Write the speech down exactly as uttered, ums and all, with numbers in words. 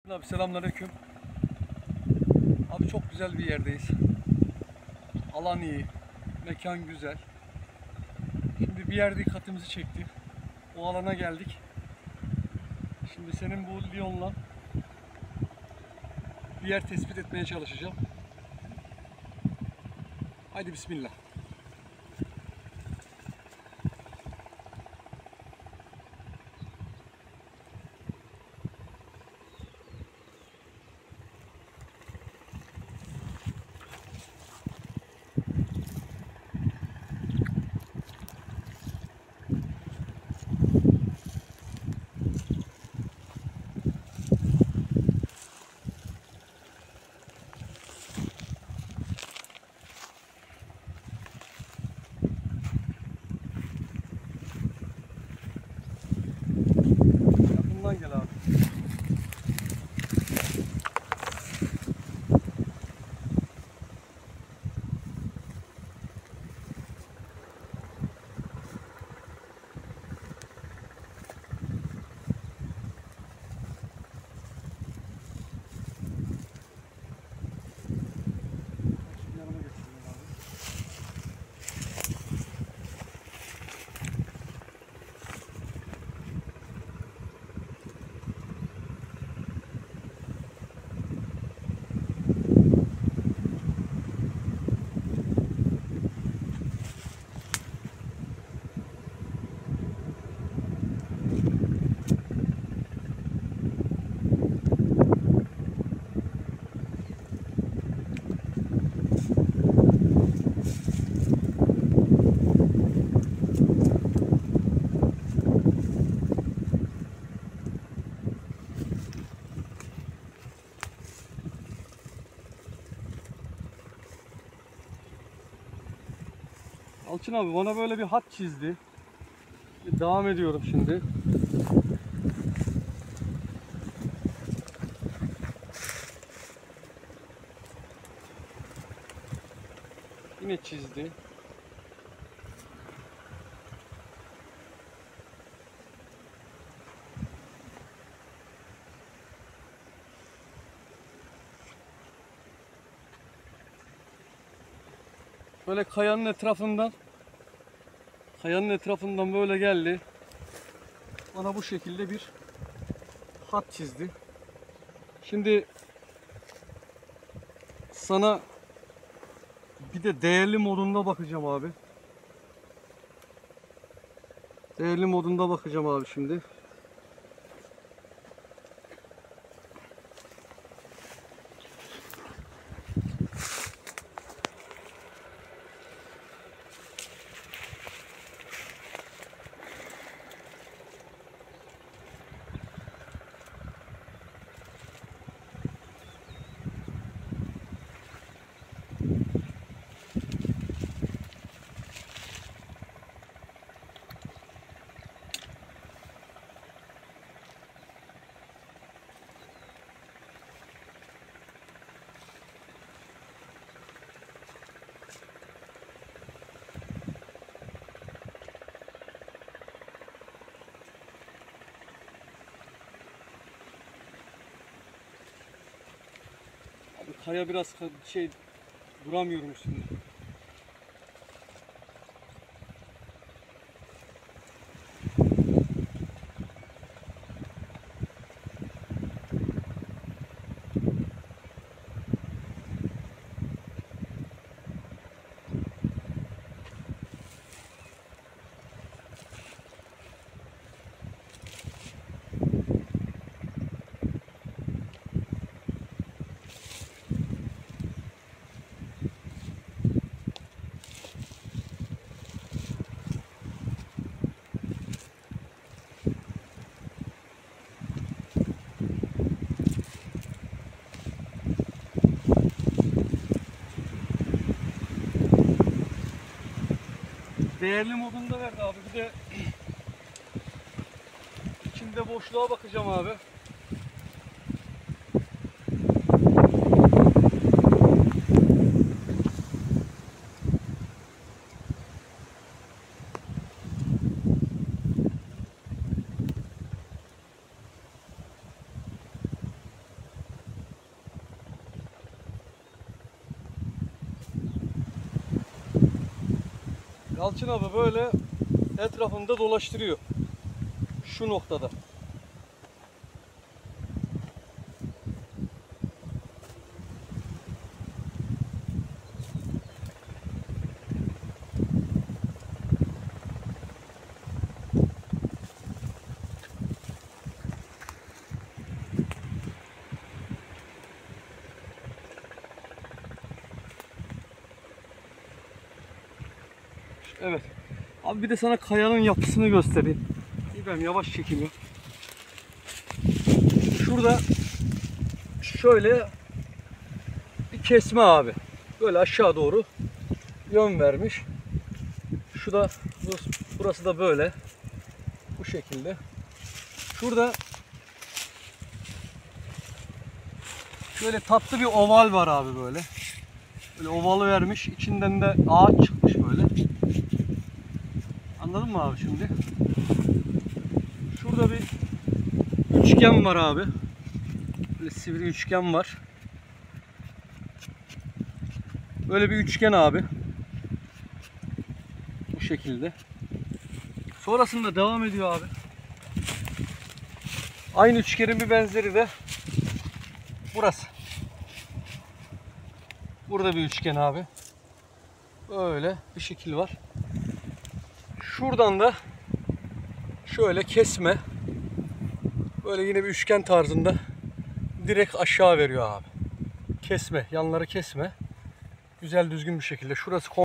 Abi selamünaleyküm. Abi çok güzel bir yerdeyiz. Alan iyi, mekan güzel. Şimdi bir yer dikkatimizi çekti. O alana geldik. Şimdi senin bu Lyon'la bir yer tespit etmeye çalışacağım. Haydi bismillah. Yakından gel abi. Yanıma getireyim abi. Alçın abi bana böyle bir hat çizdi. Devam ediyorum şimdi. Yine çizdi. Böyle kayanın etrafından kayanın etrafından böyle geldi. Bana bu şekilde bir hat çizdi. Şimdi sana bir de değerli modunda bakacağım abi. Değerli modunda bakacağım abi şimdi. Kaya biraz şey duramıyorum şimdi. Değerli modunda verdi abi. Bir de içinde boşluğa bakacağım abi. Yalçın abi böyle etrafında dolaştırıyor. Şu noktada. Evet. Abi bir de sana kayanın yapısını göstereyim. İbrahim yavaş çekiliyor. Şurada şöyle bir kesme abi. Böyle aşağı doğru yön vermiş. Şu da burası da böyle. Bu şekilde. Şurada şöyle tatlı bir oval var abi böyle. Böyle ovalı vermiş. İçinden de ağaç çıkmış böyle. Anladın mı abi şimdi? Şurada bir üçgen var abi. Böyle sivri üçgen var. Böyle bir üçgen abi. Bu şekilde. Sonrasında devam ediyor abi. Aynı üçgenin bir benzeri de burası. Burada bir üçgen abi. Böyle bir şekil var. Şuradan da şöyle kesme. Böyle yine bir üçgen tarzında direkt aşağı veriyor abi. Kesme, yanları kesme. Güzel düzgün bir şekilde. Şurası